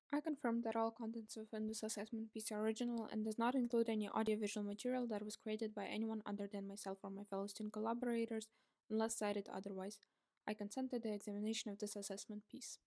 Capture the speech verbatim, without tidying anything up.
I confirm that all contents within this assessment piece are original and does not include any audiovisual material that was created by anyone other than myself or my fellow student collaborators, unless cited otherwise. I consent to the examination of this assessment piece.